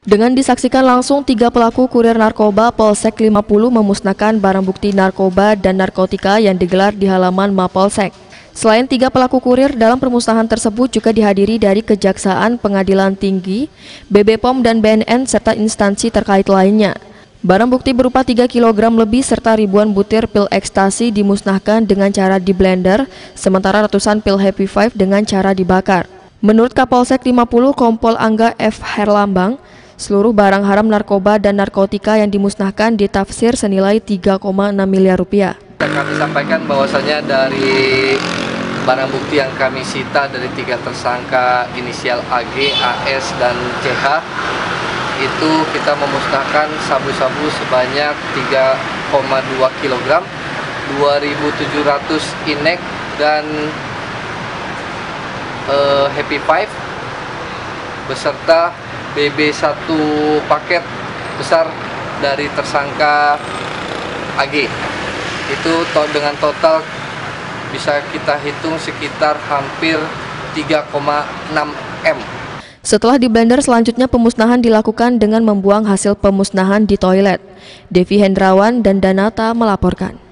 Dengan disaksikan langsung, 3 pelaku kurir narkoba Polsek 50 memusnahkan barang bukti narkoba dan narkotika yang digelar di halaman Mapolsek. Selain 3 pelaku kurir, dalam permusnahan tersebut juga dihadiri dari Kejaksaan, Pengadilan Tinggi, BB POM dan BNN serta instansi terkait lainnya. Barang bukti berupa 3 kg lebih serta ribuan butir pil ekstasi dimusnahkan dengan cara di blender, sementara ratusan pil Happy Five dengan cara dibakar. Menurut Kapolsek 50 Kompol Angga F. Herlambang, seluruh barang haram narkoba dan narkotika yang dimusnahkan ditafsir senilai 3,6 miliar rupiah. Kami sampaikan bahwasanya dari barang bukti yang kami sita dari 3 tersangka inisial AG, AS, dan CH, itu kita memusnahkan sabu-sabu sebanyak 3,2 kg, 2.700 inek, dan Happy Five, beserta BB 1 paket besar dari tersangka AG. Itu dengan total bisa kita hitung sekitar hampir 3,6 M. Setelah di blender, selanjutnya pemusnahan dilakukan dengan membuang hasil pemusnahan di toilet. Devi Hendrawan dan Danata melaporkan.